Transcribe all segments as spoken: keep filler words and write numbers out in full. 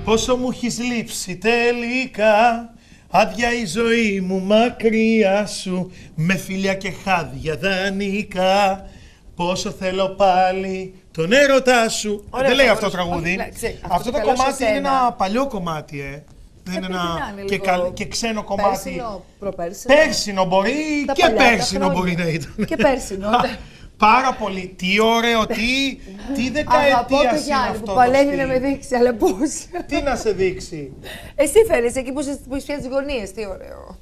πόσο μου έχεις λείψει τελικά. Άδεια η ζωή μου μακριά σου, με φιλιά και χάδια δανεικά. Πόσο θέλω πάλι τον έρωτά σου. Ωραία, δεν λέει αυτό το τραγούδι. Όχι, αυτό, αυτό το κομμάτι είναι ένα παλιό κομμάτι, ε. Δεν είναι ένα και, καλ, και ξένο κομμάτι. Πέρσινο, προπέρσινο. Πέρσινο μπορεί και πέρσινο μπορεί να ήταν. Και πέρσινο. Πάρα πολύ. Τι ωραίο, τι, τι δεκαετία είναι αυτό. Που παλεύει να με δείξει, αλλά πώς. Τι να σε δείξει. Εσύ φέρεις εκεί που είσαι τις γωνίες. Τι ωραίο.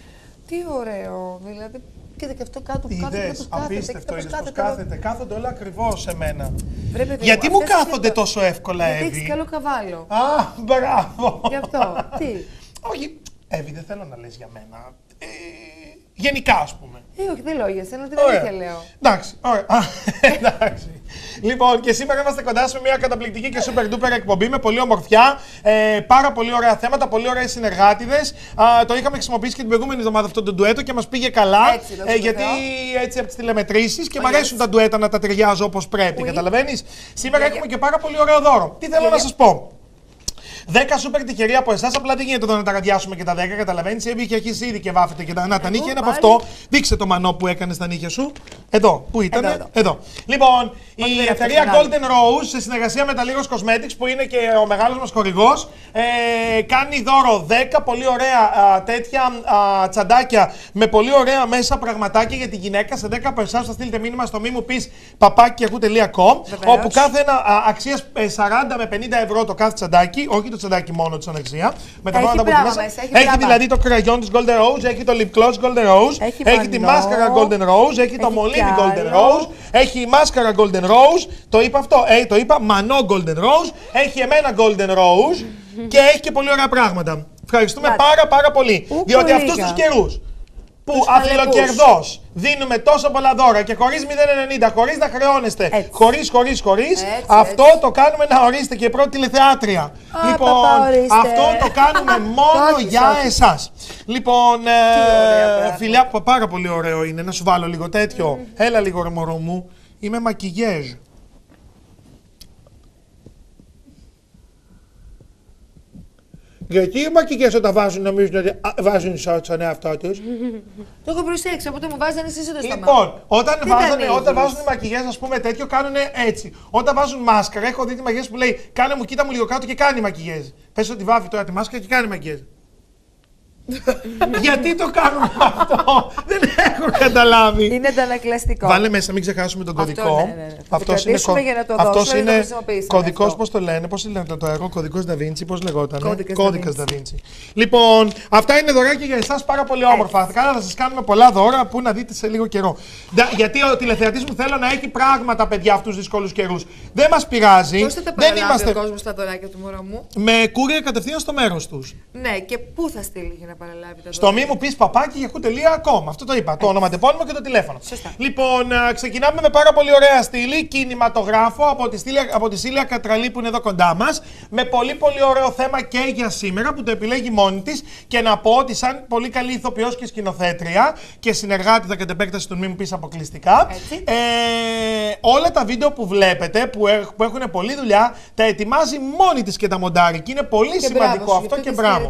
Τι ωραίο. Δηλαδή, κοίτα και αυτό κάτω που κάθεται. Είδες, απίστευτο, είδες πώς κάθεται. Κάθονται όλα ακριβώς σε μένα. Βρε, γιατί μου κάθονται το... τόσο εύκολα, Εύη. Γιατί έχεις καλό καβάλο. Α, μπράβο. Γι' αυτό. Τι. Όχι, Εύη, δεν θέλω να λες για μένα. Ε, γενικά, ας πούμε. Ε, όχι, δεν λέω για σένα, την αλήθεια λέω. Εντάξει, ωραία. Εντάξει. Λοιπόν, και σήμερα είμαστε κοντά σε μια καταπληκτική και super duper εκπομπή με πολλή ομορφιά. Ε, πάρα πολύ ωραία θέματα, πολύ ωραίες συνεργάτηδες. Το είχαμε χρησιμοποιήσει και την προηγούμενη εβδομάδα αυτό το ντουέτο και μας πήγε καλά. Έτσι, ε, γιατί έτσι από τις τηλεμετρήσεις και μου αρέσουν τα ντουέτα να τα ταιριάζω όπως πρέπει. Καταλαβαίνεις. Σήμερα έχουμε και πάρα πολύ ωραίο δώρο. Τι θέλω να σας πω. δέκα σούπερ τυχεροί από εσάς, απλά δεν γίνεται εδώ να τα καδιάσουμε και τα δέκα, καταλαβαίνεις. Εύη είχε αρχίσει ήδη και βάφεται και τα, να, τα νύχια είναι από αυτό. Δείξε το μανό που έκανε στα νύχια σου. Εδώ, πού ήταν, εδώ, εδώ. εδώ. Λοιπόν, η εταιρεία Golden Rose σε συνεργασία με τα Lygos Cosmetics, που είναι και ο μεγάλος μας χορηγός, ε, κάνει δώρο δέκα πολύ ωραία α, τέτοια α, τσαντάκια με πολύ ωραία μέσα πραγματάκια για τη γυναίκα. Σε δέκα από εσάς θα στείλετε μήνυμα στο μη μου πεις παπάκι yahoo τελεία com, όπου κάθε ένα αξίας σαράντα με πενήντα ευρώ το κάθε τσαντάκι, όχι το τσαντάκι μόνο της ανεξία. Με τα πράγματα που μέσα. Έχει, έχει δηλαδή το κραγιόν της Golden Rose, έχει το lip gloss Golden Rose, έχει, έχει τη μάσκαρα Golden Rose, έχει, έχει το μολύβι Golden Rose, έχει η μάσκαρα Golden Rose, το είπα αυτό, ε, το είπα, μανό Golden Rose, έχει εμένα Golden Rose και έχει και πολύ ωραία πράγματα. Ευχαριστούμε Λάτε. πάρα πάρα πολύ, Ου, διότι λίγα. αυτούς τους καιρούς που αφιλοκερδώς δίνουμε τόσο πολλά δώρα και χωρίς μηδέν ενενήντα, χωρίς να χρεώνεστε, έτσι. χωρίς, χωρίς, χωρίς, έτσι, αυτό έτσι. το κάνουμε να ορίστε και πρώτη τηλεθεάτρια. Α, λοιπόν, παπα, αυτό το κάνουμε μόνο για εσάς. Λοιπόν, ε, φιλιά, πάρα πολύ ωραίο είναι, να σου βάλω λίγο τέτοιο. Mm. Έλα λίγο ρε μωρό μου, είμαι μακιγιέζ. Γιατί οι μακιγιές όταν βάζουν νομίζουν ότι βάζουν σότ στον εαυτό τους. Το έχω προσέξει, από το μου βάζανε εσείς το στόμα. Λοιπόν, όταν, βάζανε, όταν βάζουν οι μακιγιές, ας πούμε τέτοιο, κάνουν έτσι. Όταν βάζουν μάσκαρα, έχω δει τη μακιγιές που λέει κάνε μου, κοίτα μου λίγο κάτω και κάνει μακιγιές. Πες ότι βάφει τώρα τη μάσκαρα και κάνει μακιγιές. Γιατί το κάνουμε αυτό, δεν έχω καταλάβει. Είναι αντανακλαστικό. Βάλε μέσα, μην ξεχάσουμε τον κωδικό. Αυτό, ναι, ναι, ναι. Αυτός είναι, κο... για να το αυτός δώσω, είναι κωδικός, αυτό. πώς το λένε, πώς λένε το έργο, κωδικός Da Vinci, πώς λεγόταν. Κώδικας Da Vinci. Λοιπόν, αυτά είναι δωράκια για εσάς πάρα πολύ όμορφα. Θα σας κάνουμε πολλά δώρα που να δείτε σε λίγο καιρό. Γιατί ο τηλεθεατής μου θέλω να έχει πράγματα, παιδιά, αυτούς τους δύσκολους καιρούς. Δεν μας πειράζει. Πώς θα τα παραλάβει ο κόσμος τα δωράκια του, μωρό μου? Με courier κατευθείαν στο μέρος τους. Ναι, και πού θα στείλει για να παραλάβει τα δωράκια? Στο μη μου πεις παπάκι yahoo τελεία com. Αυτό το είπα. Το ονοματεπώνυμο και το τηλέφωνο. Σωστά. Λοιπόν, ξεκινάμε με πάρα πολύ ωραία στήλη. Κινηματογράφο από τη, στήλη, από τη Σίλια Κατραλή που είναι εδώ κοντά μας. Με πολύ πολύ ωραίο θέμα και για σήμερα που το επιλέγει μόνη της. Και να πω ότι σαν πολύ καλή ηθοποιός και σκηνοθέτρια και συνεργάτητα κατ' επέκταση του μη μου πεις αποκλειστικά. Ε, όλα τα βίντεο που βλέπετε που, έχ, που έχουν πολλή δουλειά τα ετοιμάζει μόνη της και τα μοντάρει. Και είναι πολύ και σημαντικό μπράβο, αυτό και μπράβο.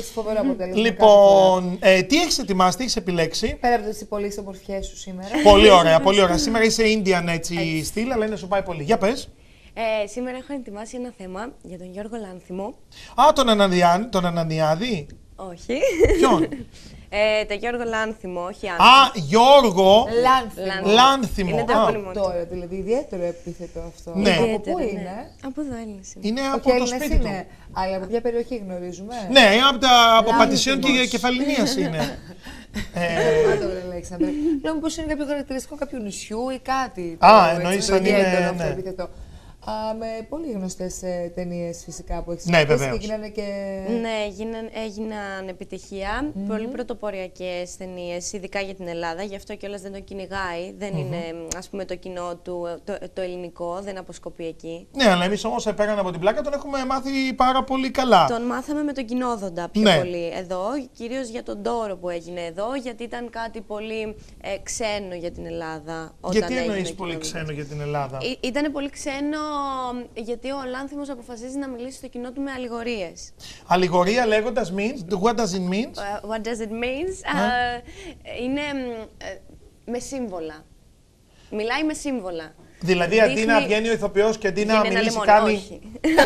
Λοιπόν, ε, τι έχεις ετοιμάσει, τι έχεις επιλέξει? Πέρα από τις πολύ ομορφιές σου σήμερα. Πολύ ωραία, πολύ ωραία. Σήμερα είσαι Indian έτσι στυλ, αλλά είναι σου πάει πολύ. Για πες. Ε, σήμερα έχω ετοιμάσει ένα θέμα για τον Γιώργο Λάνθιμο. Α, τον, Ανανδιά, τον Ανανδιάδη. Όχι. Ποιον? Ε, το Γιώργο Λάνθιμο, όχι Άνθιμο. Α, Γιώργο Λάνθιμο. Λάνθιμο. Είναι το επώνυμο. Τώρα, δηλαδή, ιδιαίτερο επίθετο αυτό. Ναι. Από Ιδιαίτερο, πού ναι. είναι? Από εδώ Έλληνες είναι. Είναι Όχι, από το Έλληνες σπίτι είναι. του. Αλλά από ποια περιοχή γνωρίζουμε? Ναι, είναι από, τα, από Πατησίων και Κεφαλινίας είναι. ε... Τώρα, Αλέξανδρε. Λέω πως είναι κάποιο χαρακτηριστικό κάποιου νησιού ή κάτι. Α, εννοείς αν είναι. Ναι. Α, με πολύ γνωστές ε, ταινίες φυσικά που έχεις ναι, βεβαίως. Και γίνανε και... Ναι, έγιναν, έγιναν επιτυχία. Mm-hmm. Πολύ πρωτοποριακές ταινίες, ειδικά για την Ελλάδα. Γι' αυτό κιόλας δεν το κυνηγάει. Δεν mm-hmm. είναι, ας πούμε, το κοινό του, το, το ελληνικό, δεν αποσκοπεί εκεί. Ναι, αλλά εμείς όμως πέραν από την πλάκα τον έχουμε μάθει πάρα πολύ καλά. Τον μάθαμε με τον Κοινόδοντα πιο ναι. πολύ εδώ, κυρίως για τον τόρο που έγινε εδώ, γιατί ήταν κάτι πολύ ε, ξένο για την Ελλάδα. Όταν γιατί εννοείς πολύ ξένο για την Ελλάδα? Ή, ήτανε πολύ ξένο γιατί ο Λάνθιμος αποφασίζει να μιλήσει στο κοινό του με αλληγορίες. Αλληγορία λέγοντας means, what does it mean? Uh, what does it mean? Uh, είναι uh, με σύμβολα. Μιλάει με σύμβολα. Δηλαδή, αντί Δείχνει... να βγαίνει ο ηθοποιός και αντί να Βγαίνει μιλήσει, λεμόνι, κάνει. όχι.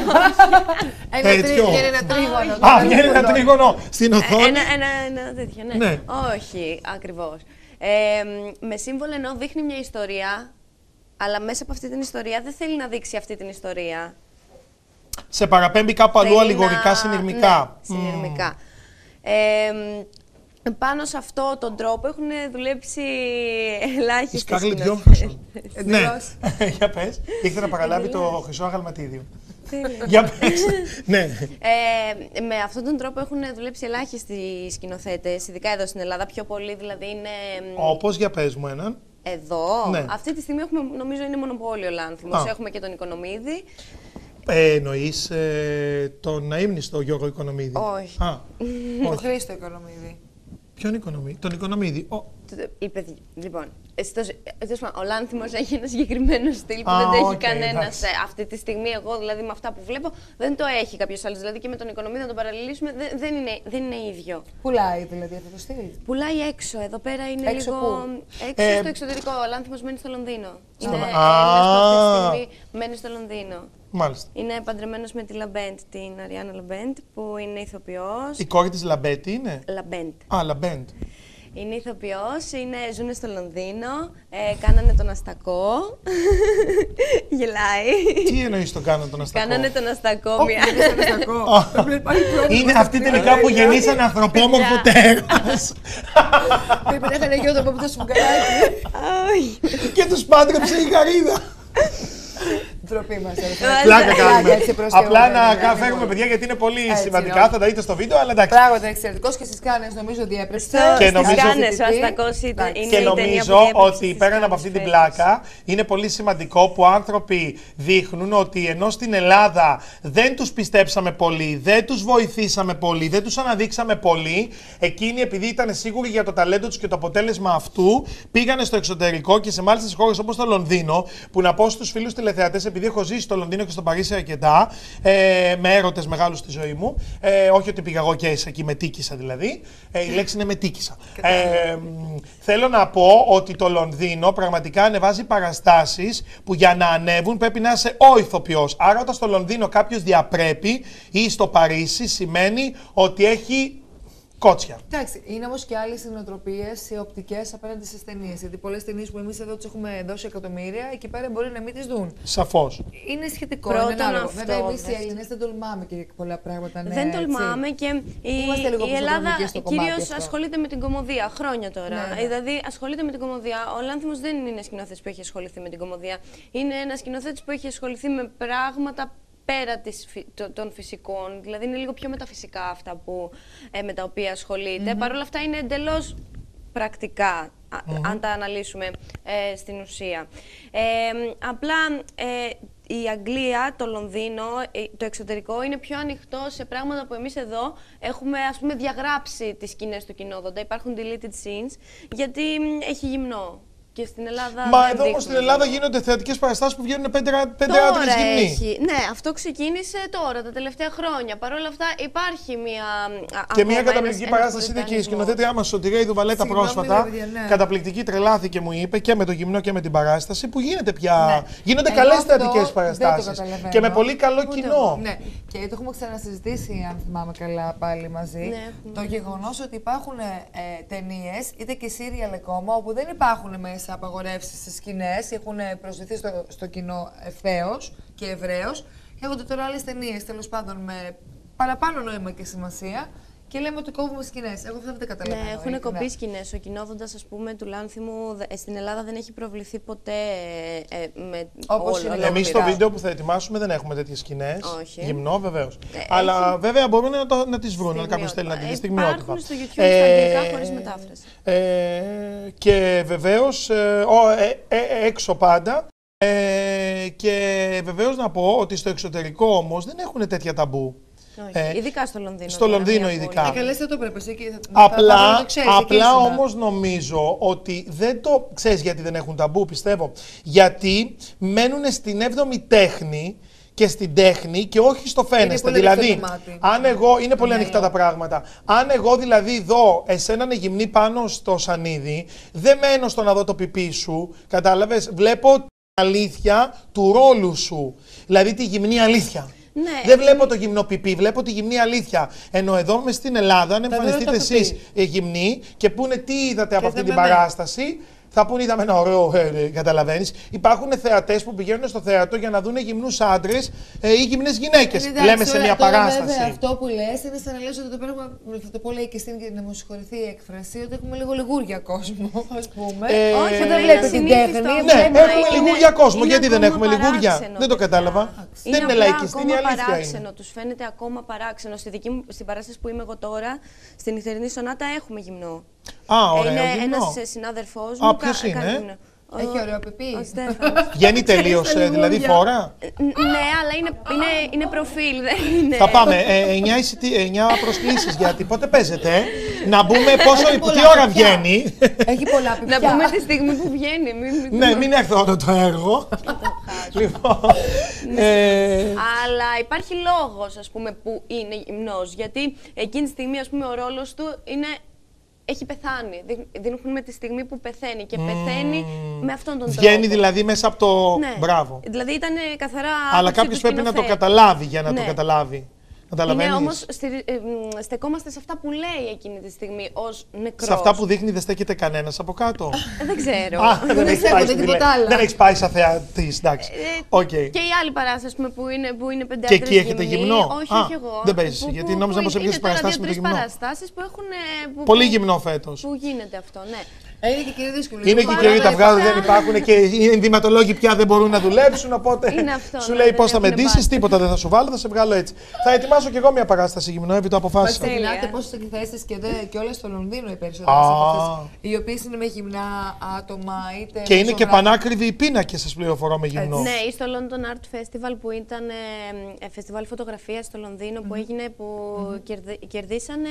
Τέτοιο. Βγαίνει ένα τρίγωνο. Α, βγαίνει ένα τρίγωνο στην οθόνη. Ένα, ένα, ένα τέτοιο, ναι. Ναι. Όχι, ακριβώς. Ε, με σύμβολα ενώ δείχνει μια ιστορία, αλλά μέσα από αυτή την ιστορία δεν θέλει να δείξει αυτή την ιστορία. Σε παραπέμπει κάπου αλλού Θέλει αλληγορικά, να... συνειρμικά. Ναι, συνειρμικά. Mm. Ε, πάνω σε αυτό τον τρόπο έχουν δουλέψει ελάχιστοι σκηνοθέτες. Ναι, Εντελώς. για πες. Ήρθε να παραλάβει το χρυσό αγαλματίδιο. Για πες. Ναι. Ε, με αυτόν τον τρόπο έχουν δουλέψει ελάχιστοι σκηνοθέτες, ειδικά εδώ στην Ελλάδα. Πιο πολύ δηλαδή είναι. Όπως, για πες μου έναν. Εδώ. Ναι. Αυτή τη στιγμή έχουμε, νομίζω, είναι μονοπόλιο Λάνθιμος. Α. Έχουμε και τον Οικονομίδη. Ε, εννοείς ε, τον αείμνηστο Γιώργο Οικονομίδη? Όχι. Α, Το όχι. Χρήστο Οικονομίδη. Ποιον Οικονομίδη? Τον Οικονομίδη. Ο... Είπε, λοιπόν, στο, ο Λάνθιμος έχει ένα συγκεκριμένο στυλ που Α, δεν το έχει okay, κανένας. εντάξει. Αυτή τη στιγμή, εγώ δηλαδή με αυτά που βλέπω, δεν το έχει κάποιος άλλος. Δηλαδή και με τον Οικονομίδη να τον παραλληλήσουμε, δεν, δεν, είναι, δεν είναι ίδιο. Πουλάει δηλαδή αυτό το στυλ. Πουλάει έξω. Εδώ πέρα είναι Έξω λίγο. πού? Έξω Ε, στο εξωτερικό. Ο Λάνθιμος μένει στο Λονδίνο. Στο Είναι Λο- Έλληνας που αυτή τη Α. στιγμή μένει στο Λονδίνο. Μάλιστα. Είναι παντρεμένος με τη Λαμπέντ, την Αριάννα Λαμπέντ, που είναι ηθοποιός. Η κόρη της Λαμπέτη είναι. Λαμπέντ. Α, Λαμπέντ. Είναι ηθοποιός, είναι, ζουνε στο Λονδίνο, ε, κάνανε τον Αστακό. Γελάει. Τι εννοείς τον κάναν τον Αστακό? Κάνανε τον Αστακό μια. Είναι αυτή τελικά που γεννήσανε ανθρωπόμορφο τέρας. Πρέπει να είχαν γιο το από το σφουγγαράκι. Όχι. Και τους πάντρεψε η Γαρίδα. Ντροπή μας. Πλάκα κάνουμε. έτσι προς Απλά Θεού, να βέβαια. φέρουμε παιδιά γιατί είναι πολύ Έτσι, σημαντικά. όχι. Θα τα δείτε στο βίντεο, αλλά εντάξει. Πράγματι εξαιρετικό και στις Κάνες νομίζω ότι έπρεπε. Και Στις νομίζω- Κάνες, ο Αστακός είναι Και η ταινία που νομίζω διέπρεψε ότι στις πέραν από Κάνες αυτή την φέτος. πλάκα είναι πολύ σημαντικό που άνθρωποι δείχνουν ότι ενώ στην Ελλάδα δεν τους πιστέψαμε πολύ, δεν τους βοηθήσαμε πολύ, δεν τους αναδείξαμε πολύ, εκείνοι επειδή ήταν σίγουροι για το ταλέντο τους και το αποτέλεσμα αυτού, πήγανε στο εξωτερικό και σε μάλιστα σε χώρες όπως το Λονδίνο, που να πω στους φίλους τηλεθεατές, επειδή έχω ζήσει στο Λονδίνο και στο Παρίσι αρκετά, ε, με έρωτες μεγάλους στη ζωή μου, ε, όχι ότι πήγα εγώ και εκεί με τίκησα δηλαδή, ε, η λέξη είναι με τίκησα. Ε, θέλω να πω ότι το Λονδίνο πραγματικά ανεβάζει παραστάσεις που για να ανέβουν πρέπει να είσαι ο ηθοποιός. Άρα όταν στο Λονδίνο κάποιος διαπρέπει ή στο Παρίσι σημαίνει ότι έχει κότσια. Εντάξει, είναι όμως και άλλες νοοτροπίες οπτικές απέναντι στις ταινίες. Γιατί πολλές ταινίες που εμείς εδώ τις έχουμε δώσει εκατομμύρια, εκεί πέρα μπορεί να μην τις δουν. Σαφώς. Είναι σχετικό. Πρώτον είναι ανάλογο. αυτό, Βέβαια, εμείς οι δεύτερον. Έλληνες δεν τολμάμε και πολλά πράγματα. Ναι, Δεν έτσι. τολμάμε και η, Είμαστε λίγο η Ελλάδα πισωδρομικοί στο κομμάτι κυρίως αυτό. ασχολείται με την κωμωδία χρόνια τώρα. Ναι, ναι. Δηλαδή ασχολείται με την κωμωδία. Ο Λάνθιμος δεν είναι σκηνοθέτης που έχει ασχοληθεί με την κωμωδία. Είναι ένας σκηνοθέτης που έχει ασχοληθεί με πράγματα πέρα της, φυ- το- των φυσικών. Δηλαδή είναι λίγο πιο μεταφυσικά αυτά που, ε, με τα οποία ασχολείται. Mm-hmm. Παρ' όλα αυτά είναι εντελώς πρακτικά, α- Mm-hmm. αν τα αναλύσουμε ε, στην ουσία. Ε, απλά ε, η Αγγλία, το Λονδίνο, ε, το εξωτερικό είναι πιο ανοιχτό σε πράγματα που εμείς εδώ έχουμε, ας πούμε, διαγράψει τις σκηνές του κοινόδοντα. Υπάρχουν deleted scenes, γιατί μ, έχει γυμνό. Και στην Ελλάδα. Μα δεν εδώ όμως στην δείχνουμε Ελλάδα γυμνό. γίνονται θεατρικές παραστάσεις που βγαίνουν πέντε, πέντε Τώρα άντρες γυμνοί. έχει. Ναι, αυτό ξεκίνησε τώρα, τα τελευταία χρόνια. Παρ' όλα αυτά υπάρχει μια. Και μια καταπληκτική παράσταση είδε και η σκηνοθέτριά μας Σωτηρία η Δουβαλέτα Συγγνώμη, πρόσφατα. παιδιά, ναι. Καταπληκτική, τρελάθηκε μου είπε και με το γυμνό και με την παράσταση που γίνεται πια. Ναι. Γίνονται Εγώ καλές αυτό θεατικές δεν το παραστάσεις. καταλαβαίνω. Και με πολύ καλό Ούτε κοινό. εγώ. Ναι. Και το έχουμε ξανασυζητήσει, αν θυμάμαι καλά, πάλι μαζί. Ναι. Το γεγονός ότι υπάρχουν ε, ταινίες, είτε και σύριαλ ακόμα, όπου δεν υπάρχουν μέσα απαγορεύσεις στις σκηνές, έχουν προσδεθεί στο, στο κοινό ευθέως και ευρέως. Έχονται τώρα άλλες ταινίες, τέλος πάντων, με παραπάνω νόημα και σημασία. Και λέμε ότι κόβουμε σκηνές. Εγώ αυτό δεν τα καταλαβαίνω. Ναι, έχουν ειλικρινά. κοπεί σκηνές. Ο κοινόδοντας, ας πούμε, του Λάνθιμου δε- στην Ελλάδα δεν έχει προβληθεί ποτέ ε, ε, με Όπως όλο. είναι. Εμείς στο Ολόκληρα. βίντεο που θα ετοιμάσουμε δεν έχουμε τέτοιες σκηνές. Όχι. Γυμνό βεβαίως. Ε, Αλλά έχει- βέβαια μπορούν να, το, να τις βρουν, αν κάποιος θέλει να Στιγμιότυπα. τις δει Ε, στιγμιότυπα. υπάρχουν στο YouTube στα αγγλικά χωρίς μετάφραση. Ε, και βεβαίως ε, ο, ε, ε, έξω πάντα. Ε, και βεβαίως να πω ότι στο εξωτερικό όμως δεν έχουν τέτοια ταμπού. Όχι, Ε, ειδικά στο Λονδίνο. στο τώρα, Λονδίνο μια ειδικά. πόλη. Ε, καλές δεν το πρέπει εσύ και θα- Απλά, θα- θα το ξέρεις, απλά εκεί ήσουνα. όμως νομίζω ότι δεν το ξέρεις γιατί δεν έχουν ταμπού, πιστεύω. Γιατί μένουν στην έβδομη τέχνη και στην τέχνη και όχι στο φαίνεστε. πολύ Δηλαδή, ανοιχτό το μάτι. αν εγώ. Είναι πολύ Ναι, ανοιχτά λέω. τα πράγματα. Αν εγώ δηλαδή δω εσένα να γυμνεί πάνω στο σανίδι, δεν μένω στο να δω το πιπί σου. Κατάλαβες. Βλέπω την αλήθεια του ρόλου σου. Δηλαδή τη γυμνή αλήθεια. Ναι. Δεν βλέπω το γυμνό πιπί, βλέπω τη γυμνή αλήθεια. Ενώ εδώ μες στην Ελλάδα, αν Θα εμφανιστείτε δω το εσείς πιπί. ε, γυμνοί και πούνε τι είδατε από αυτή την είδαμε, ναι. παράσταση, θα πούνε είδαμε ένα ωραίο, ε, ε, καταλαβαίνεις. Υπάρχουν θεατές που πηγαίνουν στο θέατρο για να δουν γυμνούς άντρες ε, ή γυμνές γυναίκες. Εντάξει, Λέμε σε τώρα- μια τώρα παράσταση. Βέβαια, αυτό που λες είναι σαν να λες ότι το πράγμα. Θα το πω λέει και στην και να μου συγχωρηθεί η έκφραση, ότι έχουμε λίγο λιγούρια κόσμο, ας πούμε. Ε, Όχι, δεν δεν βλέπει είναι την συνήθιστο τέχνη, αυτό. Ναι, βλέπει- έχουμε Είναι- λιγούρια κόσμο. είναι Γιατί δεν ακόμα έχουμε λιγούρια. παράξενο, Δεν το παιδιά. κατάλαβα. Είναι Δεν είναι απλά λαϊκιστή, είναι η ακόμα αλήθεια. παράξενο. Είναι. Τους φαίνεται ακόμα παράξενο. Στη δική μου, στην παράσταση που είμαι εγώ τώρα, στην νυχτερινή σονάτα έχουμε γυμνό. Α, ωραία. είναι γυμνό. ένας ε, συνάδελφός Α, μου. ποιος κα- είναι? κάνει γυμνό. Ο- Έχει ωραίο πιπί. Ο Στέφανος. Βγαίνει τελείως, Ξέρεις τα δηλαδή λιγούρια. φορά. Ε, Ναι, αλλά είναι, είναι, είναι προφίλ, δεν είναι. Θα πάμε. Ε, εννιά εισιτή- εννιά προσκλήσεις γιατί πότε παίζετε. ε? Να μπούμε πόσο, Έχει τι πολλά ώρα παιδιά. βγαίνει. Έχει πολλά πιπιά. Να πούμε τη στιγμή που βγαίνει. Μην, μην- Ναι, μην έρθω όλο το έργο. Λοιπόν. ε, Αλλά υπάρχει λόγος, ας πούμε, που είναι γυμνός. Γιατί εκείνη τη στιγμή, ας πούμε, ο ρόλος του είναι... έχει πεθάνει. Δείχ- Δείχνουμε τη στιγμή που πεθαίνει και πεθαίνει με αυτόν τον Βγαίνει τρόπο. δηλαδή μέσα από το. Ναι. Μπράβο. Δηλαδή ήταν καθαρά. Αλλά άποψη κάποιο του πρέπει να το σκηνοθέτη. καταλάβει για να το Ναι. καταλάβει. Είναι Καταλαβαίνεις. όμως, στηρι- ε, μ, στεκόμαστε σε αυτά που λέει εκείνη τη στιγμή ως νεκρός. Σε αυτά που δείχνει δεν στέκεται κανένας από κάτω. Ε, δεν ξέρω. Α, δεν έχεις στέκονται πάει στη τίποτα τηλε- άλλο. Δεν έχει πάει σαν θεατής, εντάξει. Ε, Οκ. Και η άλλη παράσταση ας πούμε, που είναι, που είναι πέντε Και άντρες εκεί έχετε γυμνοί. γυμνό? Όχι, Α, όχι εγώ. δεν παίζεις, Που- γιατί που- νόμιζα που πως έπαιζες είναι τώρα παραστάσεις με το δύο-τρεις γυμνό. παραστάσεις που έχουν. ε, που- Πολύ που- γυμνό φέτος. Που γίνεται αυτό, ναι. Ε, Είναι και κύριε δύσκολο. Είναι και οι καιροί τα βγάζουν, δεν υπάρχουν και οι ενδυματολόγοι πια δεν μπορούν να δουλέψουν. Οπότε Είναι αυτό, σου ναι, λέει δεν πώ θα με έχουν ντύσει, βάση. τίποτα δεν θα σου βάλω, θα σε βγάλω έτσι. Θα ετοιμάσω κι εγώ μια παράσταση γυμνό, Εύη, το αποφάσισα. Τέλεια. Θυμάστε πόσες εκθέσεις και, δε- και όλες στο Λονδίνο οι περισσότερες Α. από αυτές, οι οποίες είναι με γυμνά άτομα είτε. Και είναι και μεσογράφοι. πανάκριβοι οι πίνακες, σας πληροφορώ με γυμνό. Ναι, ή στο London Art Festival που ήταν ε, ε, φεστιβάλ φωτογραφίας στο Λονδίνο που έγινε που κερδι- κερδίσανε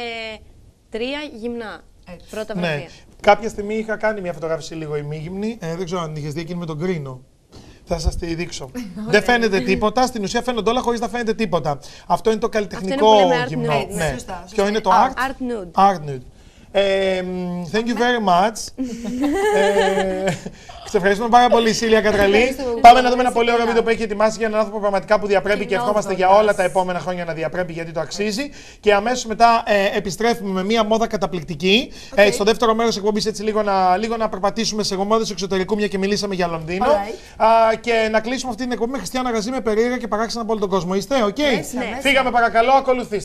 τρία γυμνά. Έτσι. Πρώτα Ναι. βραβεία. Κάποια στιγμή είχα κάνει μια φωτογράφηση λίγο ημίγυμνη. Ε, δεν ξέρω αν είχε δει εκείνη με τον κρίνο. Θα σα τη δείξω. Δεν φαίνεται τίποτα. Στην ουσία φαίνονται όλα χωρί να φαίνεται τίποτα. Αυτό είναι το καλλιτεχνικό Αυτό είναι που λέμε art γυμνό. nude, Ναι. σωστά, σωστά. Ποιο είναι το Art- art? Art nude. Art nude. Ε, μ, thank you very much. ε, σε ευχαριστούμε πάρα πολύ, Σίλια Κατραλή. Ευχαριστούμε. Πάμε να δούμε ένα πολύ ωραίο βίντεο που έχει ετοιμάσει για έναν άνθρωπο πραγματικά που διαπρέπει και Κοινόβολας. ευχόμαστε για όλα τα επόμενα χρόνια να διαπρέπει γιατί το αξίζει. Και αμέσως μετά ε, επιστρέφουμε με μία μόδα καταπληκτική. Ε, στο δεύτερο μέρος εκπομπής, έτσι λίγο να, λίγο να περπατήσουμε σε μόδες εξωτερικού, μια και μιλήσαμε για Λονδίνο. Alright. Α, και να κλείσουμε αυτή την εκπομπή με Χριστιανά Γαζή με περίεργα και παράξενα από όλο τον κόσμο. Είστε, οκ. Μέσα, μέσα. Φύγαμε, παρακαλώ, ακολουθήστε.